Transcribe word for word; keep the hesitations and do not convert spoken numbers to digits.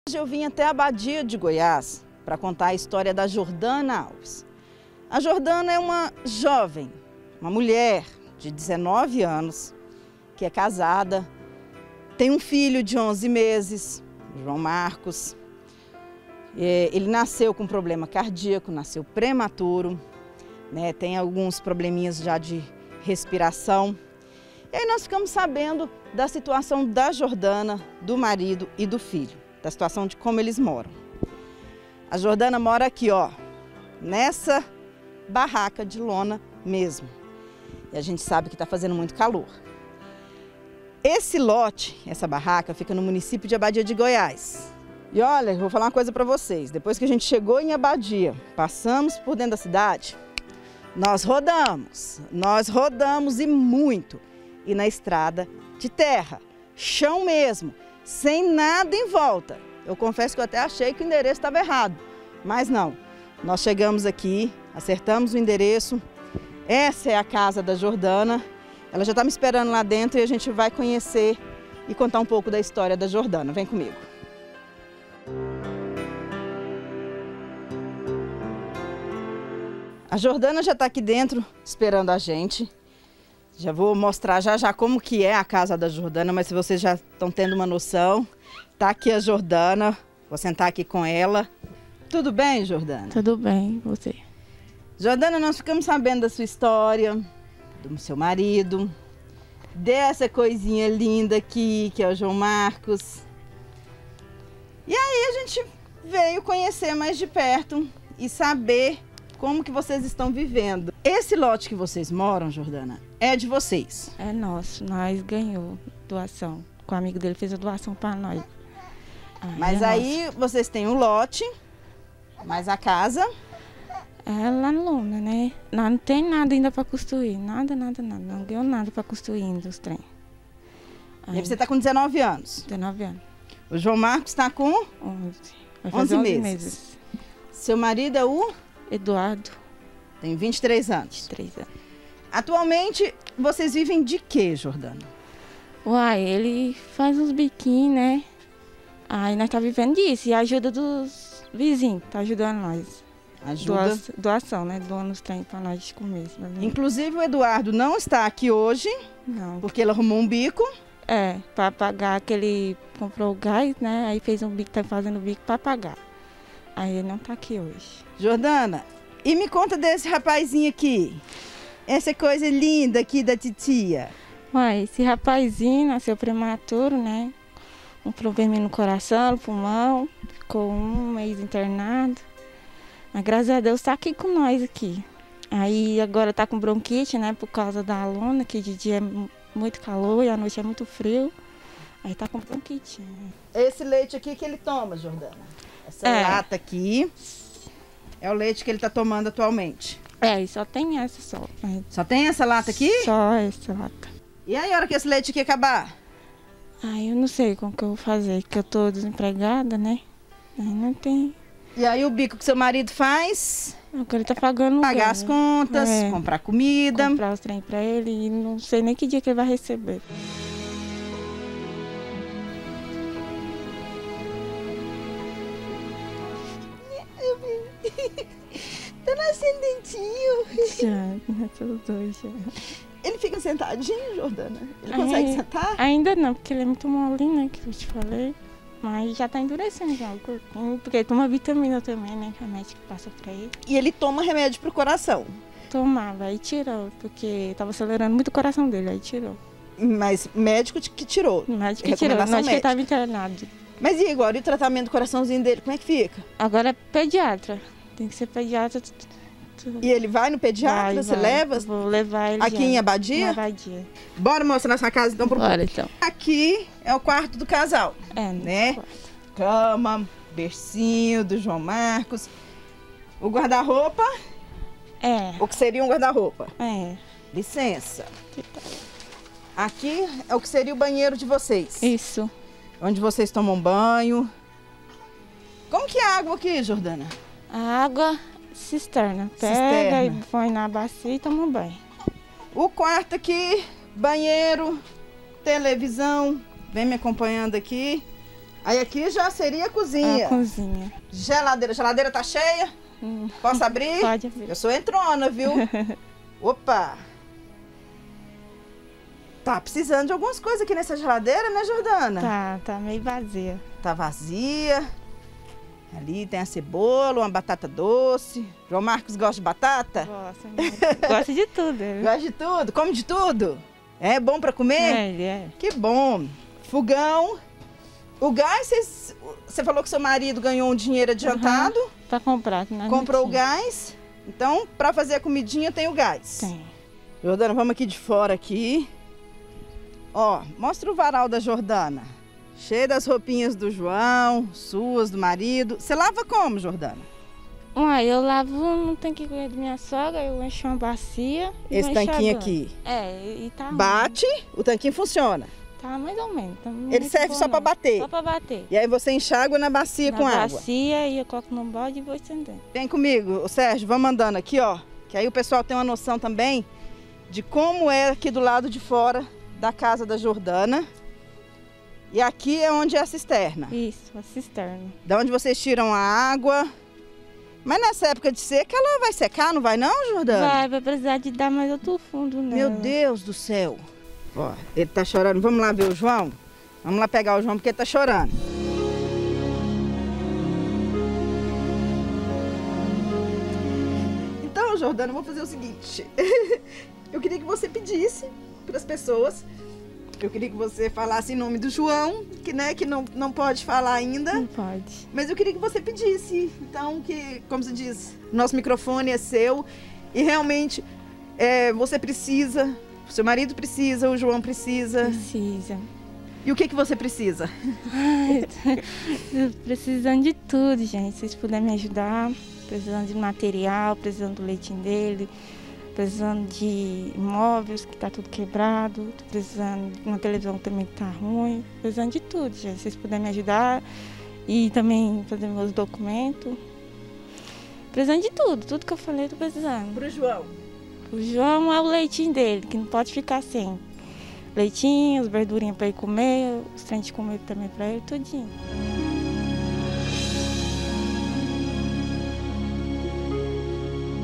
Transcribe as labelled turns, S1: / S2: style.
S1: Hoje eu vim até a Badia de Goiás para contar a história da Jordana Alves. A Jordana é uma jovem, uma mulher de dezenove anos, que é casada, tem um filho de onze meses, João Marcos. Ele nasceu com problema cardíaco, nasceu prematuro, né? Tem alguns probleminhas já de respiração. E aí nós ficamos sabendo da situação da Jordana, do marido e do filho, da situação de como eles moram. A Jordana mora aqui, ó, nessa barraca de lona mesmo. E a gente sabe que está fazendo muito calor. Esse lote, essa barraca, fica no município de Abadia de Goiás. E olha, eu vou falar uma coisa para vocês. Depois que a gente chegou em Abadia, passamos por dentro da cidade, nós rodamos, nós rodamos e muito. E na estrada de terra, chão mesmo, sem nada em volta. Eu confesso que eu até achei que o endereço estava errado, mas não. Nós chegamos aqui, acertamos o endereço. Essa é a casa da Jordana. Ela já está me esperando lá dentro e a gente vai conhecer e contar um pouco da história da Jordana. Vem comigo. A Jordana já está aqui dentro esperando a gente. Já vou mostrar já já como que é a casa da Jordana, mas se vocês já estão tendo uma noção, tá aqui a Jordana, vou sentar aqui com ela. Tudo bem, Jordana?
S2: Tudo bem, você?
S1: Jordana, nós ficamos sabendo da sua história, do seu marido, dessa coisinha linda aqui, que é o João Marcos. E aí a gente veio conhecer mais de perto e saber como que vocês estão vivendo. Esse lote que vocês moram, Jordana, é de vocês?
S2: É nosso, nós ganhou doação. O amigo dele fez a doação para nós. Aí
S1: mas
S2: é
S1: aí
S2: nosso.
S1: Vocês têm um lote, mas a casa...
S2: É lá no Luna, né? Lá não tem nada ainda para construir, nada, nada, nada. Não ganhou nada para construir ainda os trem.
S1: Aí. E você está com dezenove anos?
S2: dezenove anos.
S1: O João Marcos está com?
S2: onze. Vai
S1: onze
S2: fazer onze
S1: meses.
S2: meses.
S1: Seu marido é o?
S2: Eduardo.
S1: Tem vinte e três anos.
S2: vinte e três anos.
S1: Atualmente, vocês vivem de quê, Jordana?
S2: Uai, ele faz uns biquinhos, né? Aí nós tá vivendo disso. E a ajuda dos vizinhos, tá ajudando nós.
S1: Ajuda?
S2: Doação, doação, né? Doando os trem pra nós de comer.
S1: Inclusive, o Eduardo não está aqui hoje.
S2: Não.
S1: Porque ele arrumou um bico.
S2: É, pra pagar aquele... Comprou o gás, né? Aí fez um bico, tá fazendo bico pra pagar. Aí ele não tá aqui hoje.
S1: Jordana, e me conta desse rapazinho aqui. Essa coisa linda aqui da titia.
S2: Uai, esse rapazinho nasceu prematuro, né? Um problema no coração, no pulmão. Ficou um mês internado. Mas graças a Deus tá aqui com nós aqui. Aí agora tá com bronquite, né? Por causa da lona, que de dia é muito calor e à noite é muito frio. Aí tá com bronquite.
S1: Esse leite aqui que ele toma, Jordana? Essa
S2: é.
S1: lata aqui é o leite que ele tá tomando atualmente.
S2: É, e só tem essa só.
S1: Só tem essa lata aqui?
S2: Só essa lata.
S1: E aí, a hora que esse leite aqui acabar?
S2: Ai, eu não sei como que eu vou fazer, porque eu tô desempregada, né? Aí não tem...
S1: E aí o bico que seu marido faz?
S2: Agora ele tá pagando...
S1: Pagar
S2: lugar,
S1: as contas,
S2: é,
S1: comprar comida.
S2: Comprar os trem pra ele e não sei nem que dia que ele vai receber.
S1: Tá nascendo dentinho.
S2: Já, nasceu os dois já.
S1: Ele fica sentadinho, Jordana? Ele consegue
S2: Ai,
S1: sentar?
S2: Ainda não, porque ele é muito molinho, né, que eu te falei. Mas já tá endurecendo já o corpinho, porque ele toma vitamina também, né, que a médica passa pra ele.
S1: E ele toma remédio pro coração?
S2: Tomava, aí tirou, porque tava acelerando muito o coração dele, aí tirou.
S1: Mas médico que tirou?
S2: O médico que tirou, o médico que ele tava internado.
S1: Mas e agora, e o tratamento do coraçãozinho dele, como é que fica?
S2: Agora é pediatra, tem que ser pediatra.
S1: E ele vai no pediatra,
S2: vai,
S1: você
S2: vai.
S1: leva?
S2: Vou levar ele
S1: aqui
S2: já,
S1: em Abadia?
S2: Em Abadia.
S1: Bora mostrar nossa casa então pro
S2: Bora então.
S1: Aqui é o quarto do casal,
S2: é,
S1: né? Quarto. Cama, bercinho do João Marcos. O guarda-roupa?
S2: É.
S1: O que seria um guarda-roupa?
S2: É.
S1: Licença. Aqui é o que seria o banheiro de vocês.
S2: Isso.
S1: Onde vocês tomam banho. Como que é a água aqui, Jordana?
S2: A água cisterna. Pega cisterna. E põe na bacia e toma um banho.
S1: O quarto aqui, banheiro, televisão. Vem me acompanhando aqui. Aí aqui já seria a cozinha.
S2: A cozinha.
S1: Geladeira. Geladeira tá cheia?
S2: Hum.
S1: Posso abrir?
S2: Pode abrir.
S1: Eu sou entrona, viu? Opa! Tá precisando de algumas coisas aqui nessa geladeira, né, Jordana?
S2: Tá, tá meio vazia.
S1: Tá vazia. Ali tem a cebola, uma batata doce. João Marcos gosta de batata?
S2: Gosta, né? Gosta de tudo. Viu?
S1: Gosta de tudo? Come de tudo? É bom pra comer?
S2: É, ele é.
S1: Que bom. Fogão. O gás, cês- você falou que seu marido ganhou um dinheiro adiantado.
S2: Uhum. Pra comprar. Que nós não
S1: Comprou o
S2: tinha.
S1: gás. Então, pra fazer a comidinha tem o gás.
S2: Tem.
S1: Jordana, vamos aqui de fora aqui. Ó, mostra o varal da Jordana. Cheio das roupinhas do João, suas, do marido. Você lava como, Jordana?
S2: Uai, eu lavo no tanque da minha sogra, eu encho uma bacia. e
S1: Esse
S2: vou
S1: tanquinho
S2: enxaguando.
S1: aqui.
S2: É, e tá.
S1: Bate, o tanquinho funciona.
S2: Tá mais ou menos. Tá
S1: Ele
S2: muito
S1: serve
S2: bom,
S1: só pra
S2: não.
S1: bater.
S2: Só pra bater.
S1: E aí você enxágua na bacia
S2: Na
S1: com água.
S2: bacia e eu coloco no balde e vou estendendo.
S1: Vem comigo, ô Sérgio, vamos andando aqui, ó. Que aí o pessoal tem uma noção também de como é aqui do lado de fora da casa da Jordana. E aqui é onde é a cisterna.
S2: Isso, a cisterna.
S1: Da onde vocês tiram a água. Mas nessa época de seca ela vai secar, não vai não, Jordana?
S2: Vai, vai precisar de dar mais outro fundo nela.
S1: Meu Deus do céu. Ó, ele tá chorando. Vamos lá ver o João? Vamos lá pegar o João porque ele tá chorando. Então, Jordana, eu vou fazer o seguinte. Eu queria que você pedisse para as pessoas. Eu queria que você falasse em nome do João, que, né, que não, não pode falar ainda.
S2: Não pode.
S1: Mas eu queria que você pedisse. Então, que, como se diz, nosso microfone é seu. E realmente, é, você precisa, o seu marido precisa, o João precisa.
S2: Precisa.
S1: E o que, que você precisa?
S2: Ai, tô precisando de tudo, gente. Se vocês puderem me ajudar, precisando de material, precisando do leitinho dele, precisando de móveis que tá tudo quebrado, tô precisando de uma televisão também que tá ruim, precisando de tudo, gente. Se vocês puderem me ajudar e também fazer meus documentos. Precisando de tudo, tudo que eu falei, tô precisando.
S1: Pro João.
S2: O João é o leitinho dele, que não pode ficar sem. Leitinho, as verdurinhas pra ele comer, os trem de comer também pra ele, tudinho.